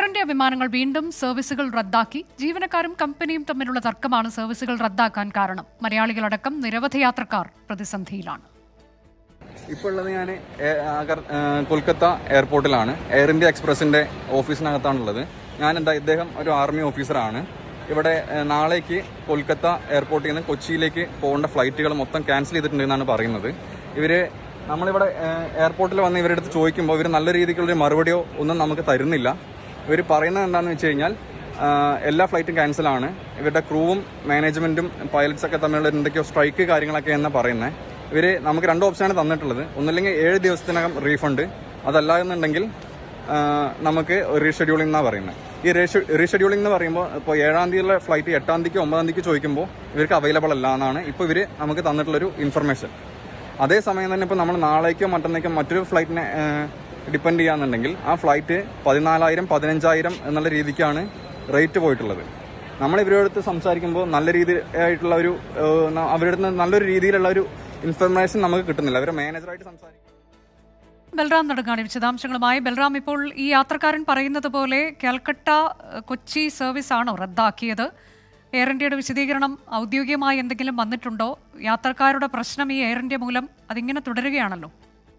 India വിമാനങ്ങൾ വീണ്ടും സർവീസുകൾ റദ്ദാക്കി. ജീവനക്കാരും കമ്പനിയും തമ്മിലുള്ള തർക്കമാണ് സർവീസുകൾ റദ്ദാക്കാൻ കാരണം. മലയാളികളടക്കം നിരവധി യാത്രക്കാർ പ്രതിസന്ധിയിലാണ്. ഇപ്പോൾ ഉള്ളത് ഞാൻ കൊൽക്കത്ത എയർപോർട്ടിലാണ്. എയർ ഇന്ത്യ എക്സ്പ്രസിൻ്റെ ഓഫീസിനകത്താണുള്ളത്. ഇദ്ദേഹം ഒരു ആർമി ഓഫീസറാണ്. ഇവിടെ നാളേക്ക് കൊൽക്കത്ത എയർപോർട്ടിൽ നിന്ന് കൊച്ചിയിലേക്ക് പോകേണ്ട ഫ്ലൈറ്റുകൾ മൊത്തം ക്യാൻസൽ ചെയ്തിട്ടുണ്ടെന്നാണ് പറയുന്നത്. നമ്മളിവിടെ എയർപോർട്ടിൽ വന്ന് ഇവരുടെ അടുത്ത് ചോദിക്കുമ്പോൾ ഇവർ നല്ല രീതിക്കുള്ളൊരു മറുപടിയോ ഒന്നും നമുക്ക് തരുന്നില്ല. ഇവർ പറയുന്നത് എന്താണെന്ന് വെച്ച് കഴിഞ്ഞാൽ എല്ലാ ഫ്ലൈറ്റും ക്യാൻസലാണ്. ഇവരുടെ ക്രൂവും മാനേജ്മെൻറ്റും പൈലറ്റ്സൊക്കെ തമ്മിലുള്ള എന്തൊക്കെയോ സ്ട്രൈക്ക് കാര്യങ്ങളൊക്കെ എന്നാണ് പറയുന്നത്. നമുക്ക് 2 ഓപ്ഷനാണ് തന്നിട്ടുള്ളത്. ഒന്നില്ലെങ്കിൽ 7 ദിവസത്തിനകം റീഫണ്ട്, അതല്ല എന്നുണ്ടെങ്കിൽ നമുക്ക് റീഷെഡ്യൂളിംഗ് എന്നാണ് പറയുന്നത്. ഈ റീഷെഡ്യൂളിംഗ് എന്ന് പറയുമ്പോൾ ഇപ്പോൾ 7-ാം തീയതിയിലെ ഫ്ലൈറ്റ് 8-ാം തീയതിക്കോ 9-ാം തീയതിക്ക് ചോദിക്കുമ്പോൾ ഇവർക്ക് അവൈലബിൾ അല്ല എന്നാണ് ഇപ്പോൾ ഇവർ നമുക്ക് തന്നിട്ടുള്ളൊരു ഇൻഫർമേഷൻ. അതേസമയം തന്നെ ഇപ്പോൾ നമ്മൾ നാളേക്കോ മറ്റന്നേക്കോ മറ്റൊരു ഫ്ലൈറ്റിനെ ഡിപ്പെൻഡ് ചെയ്യാന്നുണ്ടെങ്കിൽ ആ ഫ്ലൈറ്റ് 14,000 15,000 എന്നുള്ള രീതിക്കാണ് റേറ്റ് പോയിട്ടുള്ളത്. നമ്മൾ ഇവരോട് സംസാരിക്കുമ്പോൾ നല്ല രീതിയായിട്ടുള്ള അവരുടെ നല്ലൊരു രീതിയിലുള്ള ഒരു ഇൻഫർമേഷൻ നമുക്ക് കിട്ടുന്നില്ല. അവരുടെ മാനേജറായിട്ട് സംസാരിക്കും. ബൽറാം നെടുങ്ങാടി വിശദാംശങ്ങളുമായി. ബൽറാം, ഇപ്പോൾ ഈ യാത്രക്കാരൻ പറയുന്നത് പോലെ കൽക്കട്ട കൊച്ചി സർവീസ് ആണോ റദ്ദാക്കിയത്? എയർ ഇന്ത്യയുടെ വിശദീകരണം ഔദ്യോഗികമായി എന്തെങ്കിലും വന്നിട്ടുണ്ടോ? യാത്രക്കാരുടെ പ്രശ്നം ഈ എയർ ഇന്ത്യ മൂലം അതിങ്ങനെ തുടരുകയാണല്ലോ.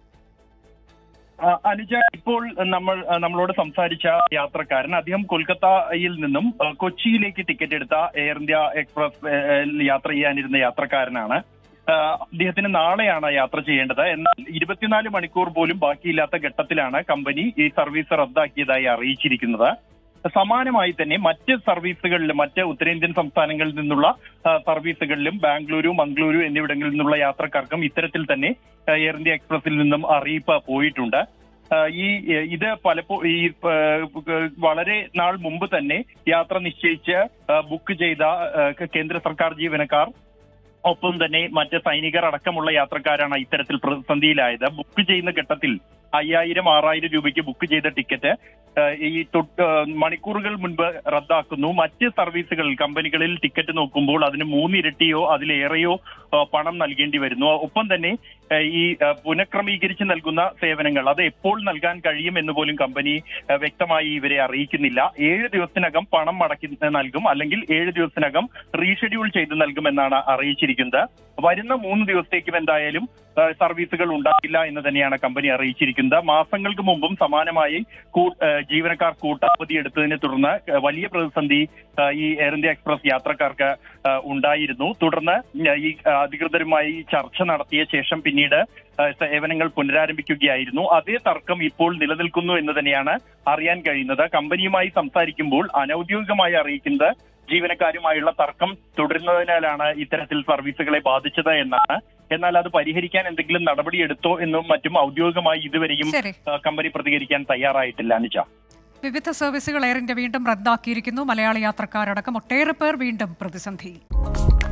അനുജ, ഇപ്പോൾ നമ്മളോട് സംസാരിച്ച യാത്രക്കാരൻ അദ്ദേഹം കൊൽക്കത്തയിൽ നിന്നും കൊച്ചിയിലേക്ക് ടിക്കറ്റ് എടുത്ത എയർ ഇന്ത്യ എക്സ്പ്രസ് യാത്ര ചെയ്യാനിരുന്ന യാത്രക്കാരനാണ്. അദ്ദേഹത്തിന് നാളെയാണ് യാത്ര ചെയ്യേണ്ടത്. എന്നാൽ 24 മണിക്കൂർ പോലും ബാക്കിയില്ലാത്ത ഘട്ടത്തിലാണ് കമ്പനി ഈ സർവീസ് റദ്ദാക്കിയതായി അറിയിച്ചിരിക്കുന്നത്. സമാനമായി തന്നെ മറ്റ് സർവീസുകളിലും മറ്റ് ഉത്തരേന്ത്യൻ സംസ്ഥാനങ്ങളിൽ നിന്നുള്ള സർവീസുകളിലും ബാംഗ്ലൂരു, മംഗളൂരു എന്നിവിടങ്ങളിൽ നിന്നുള്ള യാത്രക്കാർക്കും ഇത്തരത്തിൽ തന്നെ എയർ ഇന്ത്യ എക്സ്പ്രസിൽ നിന്നും അറിയിപ്പ് പോയിട്ടുണ്ട്. ഇത് വളരെ നാൾ മുമ്പ് തന്നെ യാത്ര നിശ്ചയിച്ച് ബുക്ക് ചെയ്ത കേന്ദ്ര സർക്കാർ ജീവനക്കാർ, ഒപ്പം തന്നെ മറ്റ് സൈനികർ അടക്കമുള്ള യാത്രക്കാരാണ് ഇത്തരത്തിൽ പ്രതിസന്ധിയിലായത്. ബുക്ക് ചെയ്യുന്ന ഘട്ടത്തിൽ 5,000-6,000 രൂപയ്ക്ക് ബുക്ക് ചെയ്ത ടിക്കറ്റ് മണിക്കൂറുകൾ മുൻപ് റദ്ദാക്കുന്നു. മറ്റ് സർവീസുകളിൽ കമ്പനികളിൽ ടിക്കറ്റ് നോക്കുമ്പോൾ അതിന് 3 ഇരട്ടിയോ അതിലേറെയോ പണം നൽകേണ്ടി വരുന്നു. ഒപ്പം തന്നെ ഈ പുനഃക്രമീകരിച്ച് നൽകുന്ന സേവനങ്ങൾ അത് എപ്പോൾ നൽകാൻ കഴിയും എന്ന് പോലും കമ്പനി വ്യക്തമായി ഇവരെ അറിയിക്കുന്നില്ല. 7 ദിവസത്തിനകം പണം മടക്കി നൽകും, അല്ലെങ്കിൽ 7 ദിവസത്തിനകം റീഷെഡ്യൂൾ ചെയ്ത് നൽകുമെന്നാണ് അറിയിച്ചിരിക്കുന്നത്. വരുന്ന 3 ദിവസത്തേക്കും എന്തായാലും സർവീസുകൾ ഉണ്ടാകില്ല എന്ന് തന്നെയാണ് കമ്പനി അറിയിച്ചിരിക്കുന്നത്. മാസങ്ങൾക്ക് മുമ്പും സമാനമായി ജീവനക്കാർ കൂട്ടാവധി എടുത്തതിനെ തുടർന്ന് വലിയ പ്രതിസന്ധി ഈ എയർ ഇന്ത്യ എക്സ്പ്രസ് യാത്രക്കാർക്ക് ഉണ്ടായിരുന്നു. തുടർന്ന് ഈ അധികൃതരുമായി ചർച്ച നടത്തിയ ശേഷം പിന്നീട് സേവനങ്ങൾ പുനരാരംഭിക്കുകയായിരുന്നു. അതേ തർക്കം ഇപ്പോൾ നിലനിൽക്കുന്നു എന്ന് തന്നെയാണ് അറിയാൻ കഴിയുന്നത്. കമ്പനിയുമായി സംസാരിക്കുമ്പോൾ അനൌദ്യോഗികമായി അറിയിക്കുന്നത് ജീവനക്കാരുമായുള്ള തർക്കം തുടരുന്നതിനാലാണ് ഇത്തരത്തിൽ സർവീസുകളെ ബാധിച്ചത് എന്നാണ്. എന്നാൽ അത് പരിഹരിക്കാൻ എന്തെങ്കിലും നടപടിയെടുത്തോ എന്നും മറ്റും ഔദ്യോഗികമായി ഇതുവരെയും കമ്പനി പ്രതികരിക്കാൻ തയ്യാറായിട്ടില്ല. അനുജ, വിവിധ സർവീസുകൾ എയർ ഇന്ത്യ വീണ്ടും റദ്ദാക്കിയിരിക്കുന്നു. മലയാളി യാത്രക്കാരടക്കം ഒട്ടേറെ പേർ വീണ്ടും പ്രതിസന്ധിയിൽ.